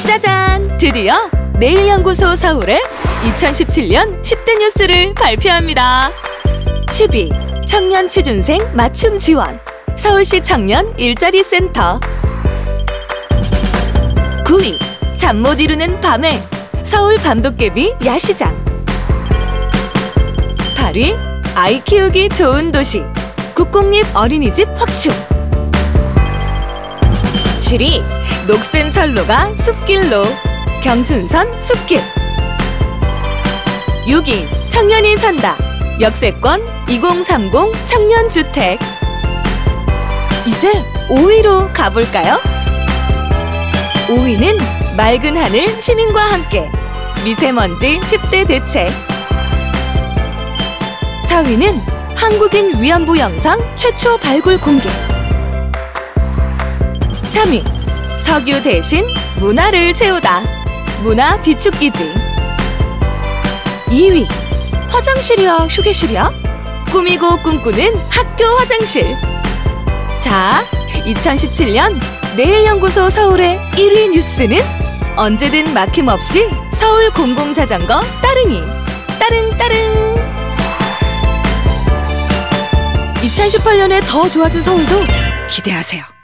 짜잔! 드디어 내일연구소 서울의 2017년 10대 뉴스를 발표합니다. 10위 청년 취준생 맞춤 지원 서울시 청년 일자리 센터. 9위 잠 못 이루는 밤에 서울 밤도깨비 야시장. 8위 아이 키우기 좋은 도시 국공립 어린이집 확충. 7위 녹슨 철로가 숲길로 경춘선 숲길. 6위 청년이 산다 역세권 2030 청년주택. 이제 5위로 가볼까요? 5위는 맑은 하늘 시민과 함께 미세먼지 10대 대책. 4위는 한국인 위안부 영상 최초 발굴 공개. 3위 석유 대신 문화를 채우다 문화 비축기지. 2위 화장실이야 휴게실이야? 꾸미고 꿈꾸는 학교 화장실. 자, 2017년 내일연구소 서울의 1위 뉴스는 언제든 막힘없이 서울 공공자전거 따릉이 따릉따릉. 2018년에 더 좋아진 서울도 기대하세요.